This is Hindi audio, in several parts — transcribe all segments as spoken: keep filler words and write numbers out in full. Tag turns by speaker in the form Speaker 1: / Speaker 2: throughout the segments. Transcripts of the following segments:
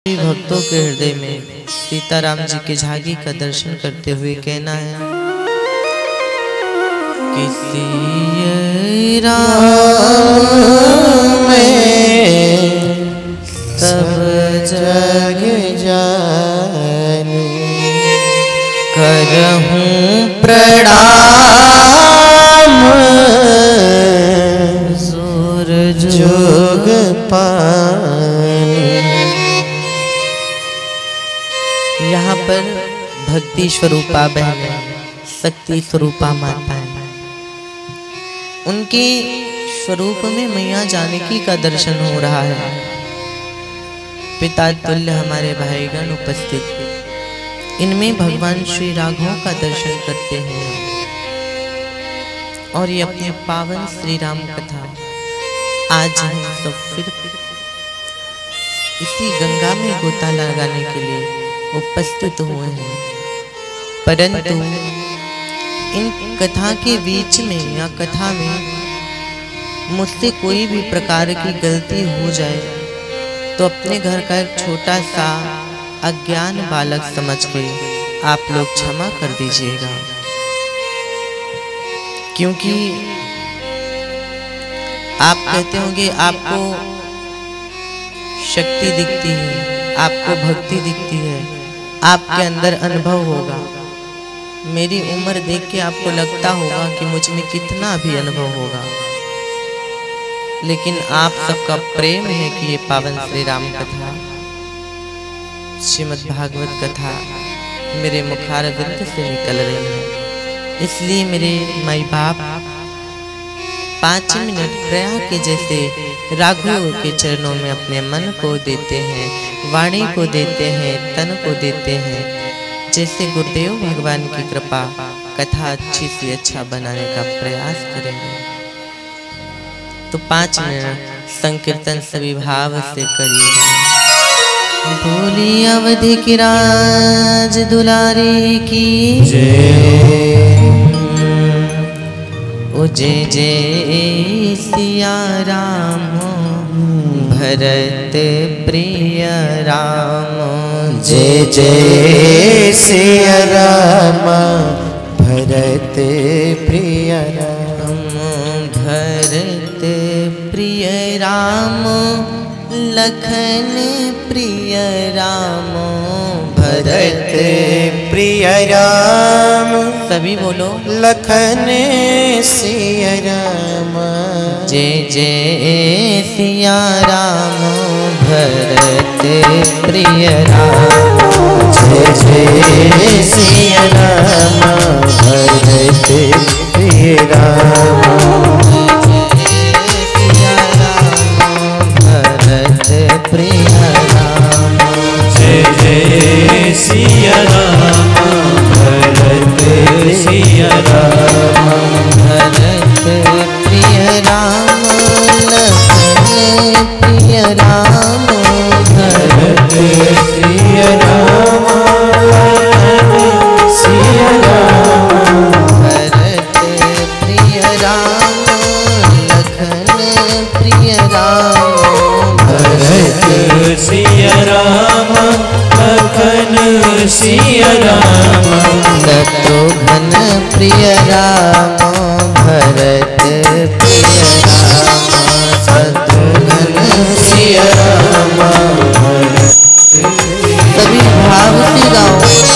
Speaker 1: भक्तों के हृदय में सीताराम जी की झांकी का दर्शन करते हुए कहना है, किसी राम में सब जग जानी, करहूं प्रणाम जोर जोग पानी। यहाँ पर भक्ति स्वरूपा बहनें, शक्ति स्वरूपा माताएं, उनके स्वरूप में मैया जानकी का दर्शन हो रहा है। पिता तुल्य हमारे भाईगण उपस्थित, इनमें भगवान श्री राघव का दर्शन करते हैं और ये अपने पावन श्री राम कथा आज हम सब फिर इसी गंगा में गोता लगाने के लिए उपस्थित हुए हैं। परंतु इन कथा के बीच में या कथा में मुझसे कोई भी प्रकार की गलती हो जाए तो अपने घर का एक छोटा सा अज्ञान बालक समझ के आप लोग क्षमा कर दीजिएगा, क्योंकि आप कहते होंगे आपको शक्ति दिखती है, आपको भक्ति दिखती है, आपके अंदर अनुभव होगा। मेरी उम्र देख के आपको लगता होगा कि मुझ में कितना भी अनुभव होगा, लेकिन आप सबका प्रेम है कि ये पावन श्री राम कथा, श्रीमद् भागवत कथा मेरे मुखारविंद से निकल रही है। इसलिए मेरे माई बाप पाँच मिनट प्रया के जैसे राघव के चरणों में अपने मन को देते हैं, वाणी को देते हैं, तन को देते हैं। जैसे गुरुदेव भगवान की कृपा कथा अच्छी से अच्छा बनाने का प्रयास करेंगे। तो पाँच मिनट संकीर्तन सभी भाव से करिएगा। बोली अवधि की राज दुलारी की जय। ओ जय जय सिया राम भरत प्रिय राम,
Speaker 2: जय जय सिया राम भरत प्रिय राम।
Speaker 1: भरत प्रिय राम लखन प्रिय राम,
Speaker 2: भरत प्रिय राम
Speaker 1: सभी बोलो
Speaker 2: लखन सिया राम।
Speaker 1: जय जय सिया राम भरत प्रिय राम,
Speaker 2: जय जय सिया राम भरत प्रिय राम।
Speaker 1: प्रिय राम,
Speaker 2: जय जय सिया राम भरत सिया राम।
Speaker 1: भरत प्रिय राम लखन प्रिय राम,
Speaker 2: भरत सिया राम लखन सिया राम।
Speaker 1: भरत प्रिय राम लखन प्रिय राम,
Speaker 2: भरत सिया राम लखन सिया राम।
Speaker 1: शत्रुघ्न प्रिय राम भरत प्रिय राम, शत्रुघ्न
Speaker 2: सिया राम भरत।
Speaker 1: सभी भाव से गाओ।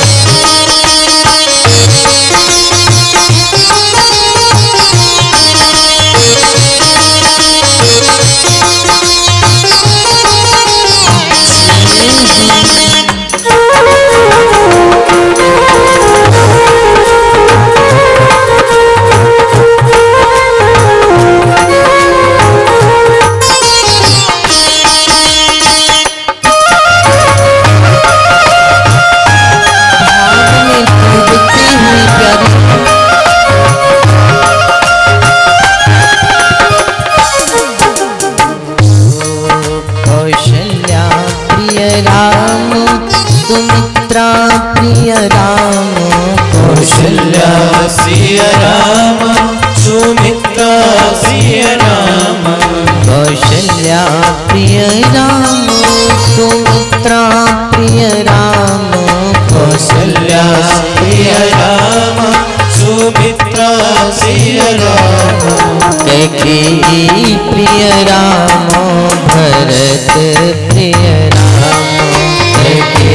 Speaker 1: प्रिय राम,
Speaker 2: कौशल्या सिया राम सुमित्रा सिया राम।
Speaker 1: कौशल्या प्रिय राम सुमित्रा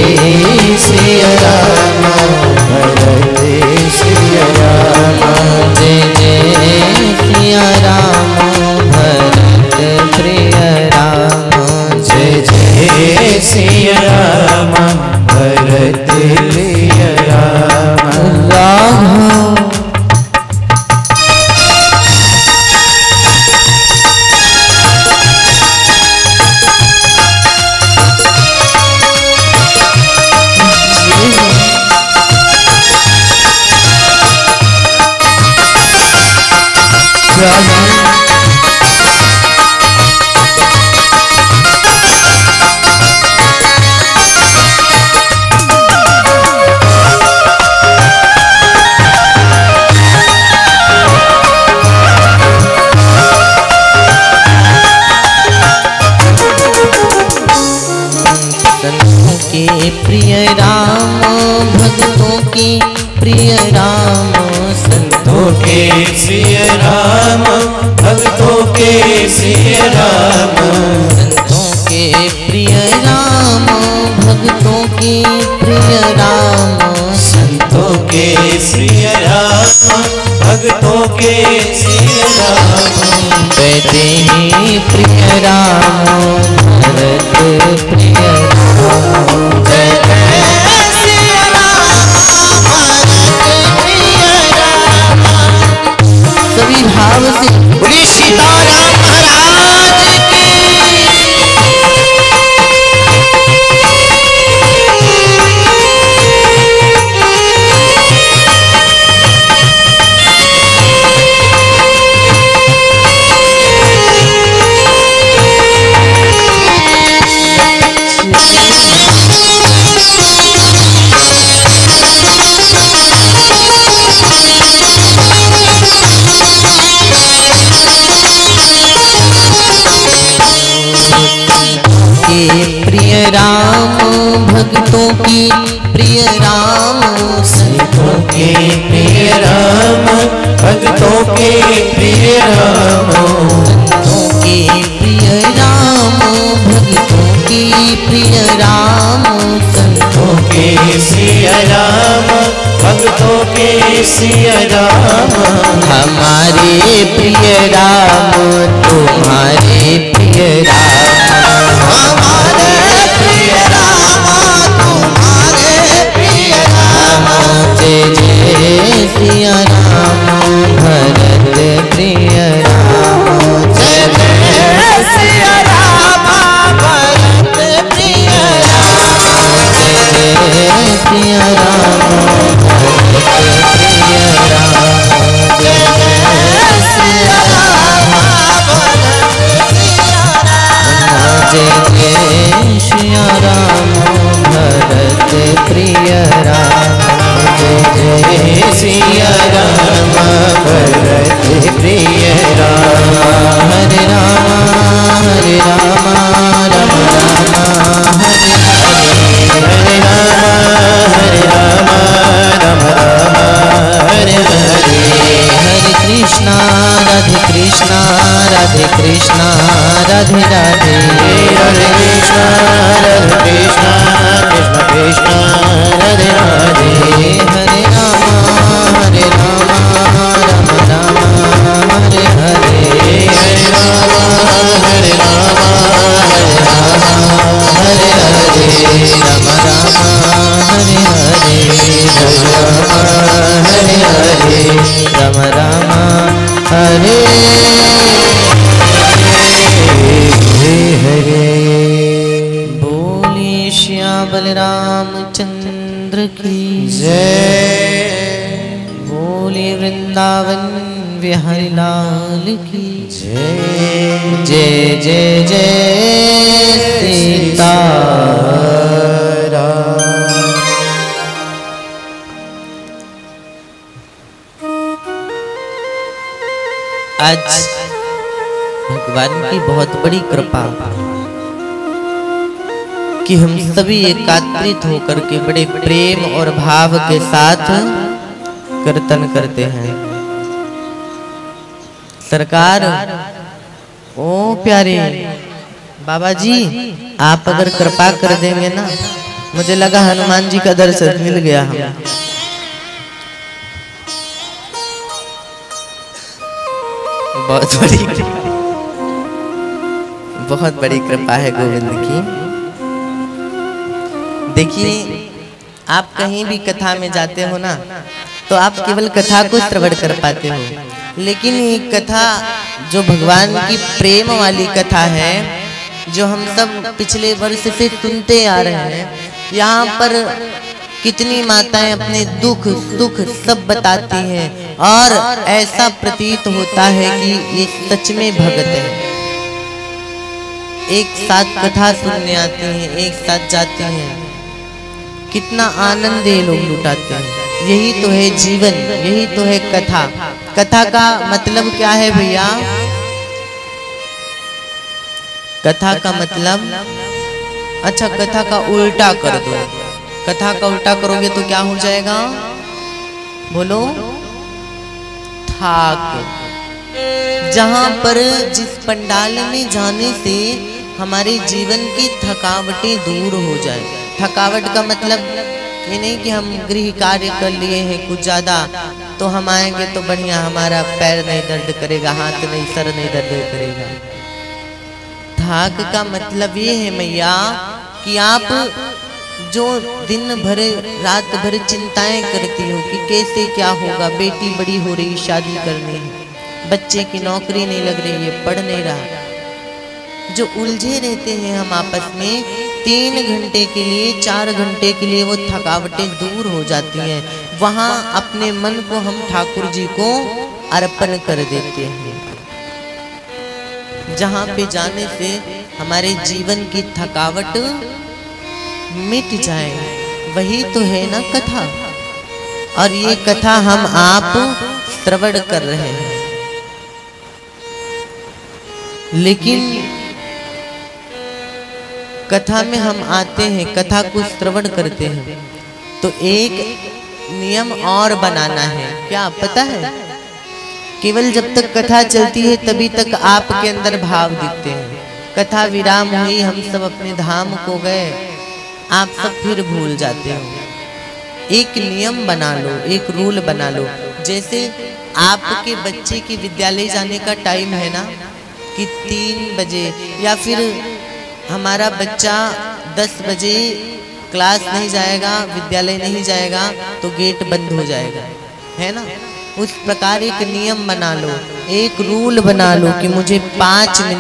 Speaker 2: सिया राम भरत सिया राम
Speaker 1: जय जय सिया राम भरत प्रिय राम
Speaker 2: जय जय सिया राम भरत प्रिय राम
Speaker 1: राम प्रिय राम भक्तों के प्रिय राम
Speaker 2: संतों के श्री राम भक्तों के श्री राम
Speaker 1: संतों के प्रिय राम भक्तों के प्रिय राम
Speaker 2: संतों के श्री राम भक्तों के श्री राम
Speaker 1: बैठे ही प्रिय राम भरत प्रिय राम जय जय सिया राम भरत प्रिय राम सभी भाव से बोलिए सीताराम महाराज की प्रिय राम भक्तों की प्रिय राम
Speaker 2: संतों के प्रिय राम भक्तों के प्रिय राम
Speaker 1: संतों के प्रिय राम भक्तों की प्रिय राम
Speaker 2: संतों के सिया राम भक्तों के सिया राम
Speaker 1: हमारे प्रिय राम तुम्हारे प्रिय राम हमारे प्रिय राम तुम्हारे प्रिय राम जय जय सिया राम भरत प्रिय राम जय जय सिया राम भरत प्रिय राम जय जय सिया राम भरत प्रिय राम जय जय सिया राम भरत प्रिय राम जय जय सिया राम भरत प्रिय राम जय जय सिया राम भरत प्रिय राम हरे राम हरे राम राम राम हरे हरे हरे राम हरे राम राम राम हरे हरे हरे कृष्णा राधे कृष्णा राधे कृष्णा राधे राधे
Speaker 2: हरे कृष्णा हरे कृष्णा कृष्ण कृष्ण राधे राधे
Speaker 1: हरे राम हरे राम राम राम हरे हरे
Speaker 2: हरे राम हरे राम हरे राम
Speaker 1: हरे हरे राम राम हरे हरे राम हरे हरे राम राम हरे
Speaker 2: हरे
Speaker 1: बोले श्याम बलराम चंद्र की
Speaker 2: जय
Speaker 1: बोले वृंदावन बिहारी लाल की
Speaker 2: जय
Speaker 1: जय जय जय सीता आज भगवान की बहुत बड़ी कृपा कि हम सभी एकत्रित होकर के बड़े प्रेम और भाव के साथ कीर्तन करते हैं। सरकार ओ प्यारे बाबा जी, आप अगर कृपा कर देंगे ना मुझे लगा हनुमान जी का दर्शन मिल गया हमें। बहुत बड़ी बहुत बड़ी कृपा है गोविंद की। देखिए, आप कहीं भी कथा में जाते हो ना, तो आप केवल कथा को श्रवण कर पाते हो, लेकिन ये कथा जो भगवान की प्रेम वाली कथा है, जो हम सब पिछले वर्ष से सुनते आ रहे हैं, यहाँ पर कितनी माताएं अपने दुख सुख सब बताती हैं और ऐसा प्रतीत होता है कि ये सच में भगत है। एक साथ कथा सुनने आते हैं, एक साथ जाते हैं, कितना आनंद ये लोग लुटाते हैं। यही तो है जीवन, यही तो है कथा। कथा का मतलब क्या है भैया? कथा का मतलब, अच्छा कथा का उल्टा कर दो। कथा का उल्टा करोगे तो क्या हो जाएगा? बोलो। थाक। जहां पर जिस पंडाल में जाने से हमारे जीवन की थकावटें दूर हो जाए। थकावट का मतलब ये नहीं कि हम गृह कार्य कर लिए हैं कुछ ज्यादा, तो हम आएंगे तो बढ़िया, हमारा पैर नहीं दर्द करेगा, हाथ नहीं, सर नहीं दर्द करेगा। थाक का मतलब ये है मैया कि आप जो दिन भर रात भर चिंताएं करती हो कि कैसे क्या होगा, बेटी बड़ी हो रही, शादी करनी है, बच्चे की नौकरी नहीं लग रही है, पढ़ नहीं रहा, जो उलझे रहते हैं हम आपस में, तीन घंटे के लिए, चार घंटे के लिए वो थकावटें दूर हो जाती हैं। वहां अपने मन को हम ठाकुर जी को अर्पण कर देते हैं, जहां पे जाने से हमारे जीवन की थकावट मिट जाए। वही तो है ना कथा। और ये कथा हम आप श्रवण कर रहे हैं, लेकिन कथा में हम आते हैं, कथा को श्रवण करते हैं, तो एक नियम और बनाना है। क्या पता है? केवल जब तक कथा चलती है तभी तक आपके अंदर भाव दिखते हैं। कथा विराम हुई, हम सब अपने धाम को गए, आप सब फिर भूल जाते हो। एक नियम बना लो, एक रूल बना लो। जैसे आपके बच्चे की विद्यालय जाने का टाइम है ना कि तीन बजे, या फिर हमारा बच्चा दस बजे क्लास नहीं जाएगा, विद्यालय नहीं जाएगा, तो गेट बंद हो जाएगा, है ना? उस प्रकार एक नियम बना लो, एक रूल बना लो कि मुझे पाँच मिनट